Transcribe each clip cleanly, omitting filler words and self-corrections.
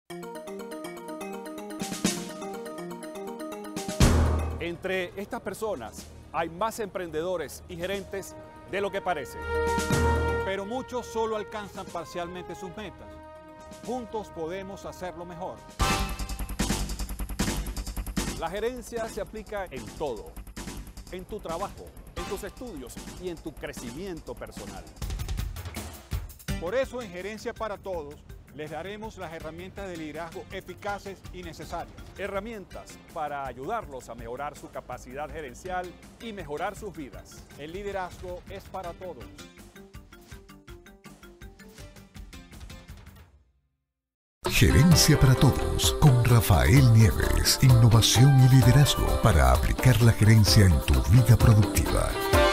Entre estas personas hay más emprendedores y gerentes de lo que parece. Pero muchos solo alcanzan parcialmente sus metas. Juntos podemos hacerlo mejor. La gerencia se aplica en todo, en tu trabajo, en tus estudios y en tu crecimiento personal. Por eso en Gerencia para Todos les daremos las herramientas de liderazgo eficaces y necesarias. Herramientas para ayudarlos a mejorar su capacidad gerencial y mejorar sus vidas. El liderazgo es para todos. Gerencia para Todos con Rafael Nieves. Innovación y liderazgo para aplicar la gerencia en tu vida productiva.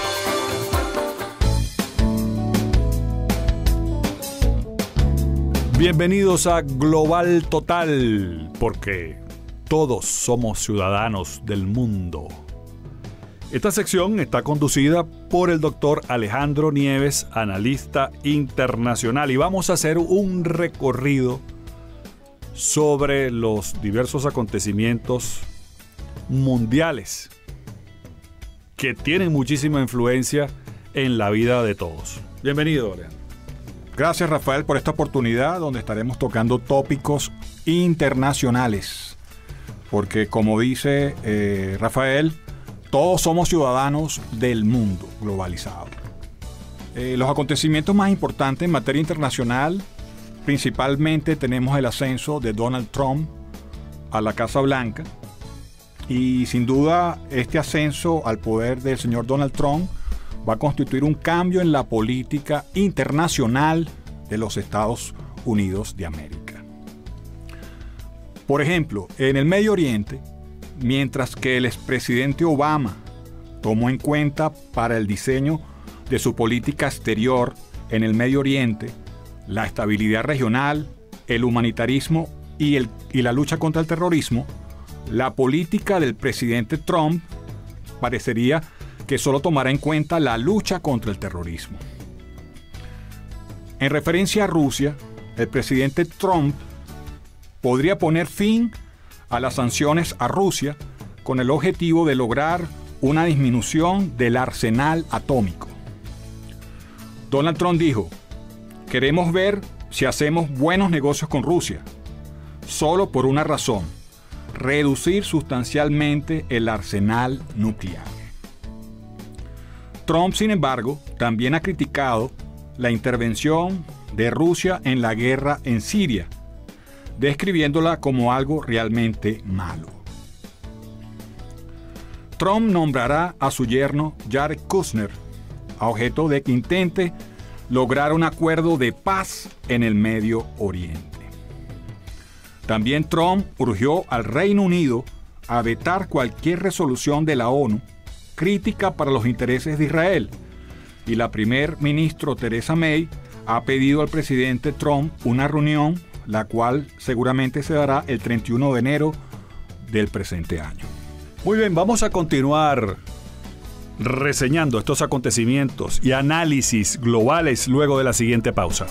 Bienvenidos a Global Total, porque todos somos ciudadanos del mundo. Esta sección está conducida por el doctor Alejandro Nieves, analista internacional, y vamos a hacer un recorrido sobre los diversos acontecimientos mundiales que tienen muchísima influencia en la vida de todos. Bienvenido, Alejandro. Gracias, Rafael, por esta oportunidad donde estaremos tocando tópicos internacionales. Porque, como dice Rafael, todos somos ciudadanos del mundo globalizado. Los acontecimientos más importantes en materia internacional, principalmente tenemos el ascenso de Donald Trump a la Casa Blanca. Y sin duda, este ascenso al poder del señor Donald Trump va a constituir un cambio en la política internacional de los Estados Unidos de América. Por ejemplo, en el Medio Oriente, mientras que el expresidente Obama tomó en cuenta para el diseño de su política exterior en el Medio Oriente la estabilidad regional, el humanitarismo y la lucha contra el terrorismo, la política del presidente Trump parecería que solo tomará en cuenta la lucha contra el terrorismo. En referencia a Rusia, el presidente Trump podría poner fin a las sanciones a Rusia con el objetivo de lograr una disminución del arsenal atómico. Donald Trump dijo: queremos ver si hacemos buenos negocios con Rusia, solo por una razón: reducir sustancialmente el arsenal nuclear. Trump, sin embargo, también ha criticado la intervención de Rusia en la guerra en Siria, describiéndola como algo realmente malo. Trump nombrará a su yerno Jared Kushner a objeto de que intente lograr un acuerdo de paz en el Medio Oriente. También Trump urgió al Reino Unido a vetar cualquier resolución de la ONU crítica para los intereses de Israel, y la primer ministro Theresa May ha pedido al presidente Trump una reunión, la cual seguramente se dará el 31 de enero del presente año. Muy bien, vamos a continuar reseñando estos acontecimientos y análisis globales luego de la siguiente pausa.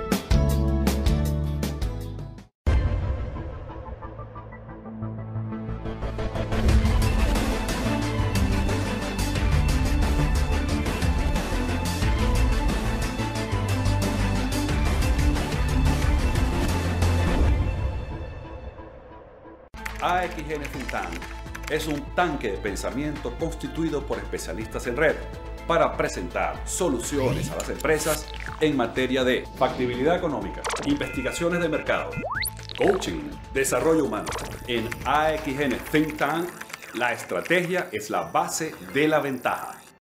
AXN Think Tank es un tanque de pensamiento constituido por especialistas en red para presentar soluciones a las empresas en materia de factibilidad económica, investigaciones de mercado, coaching, desarrollo humano. En AXN Think Tank, la estrategia es la base de la ventaja.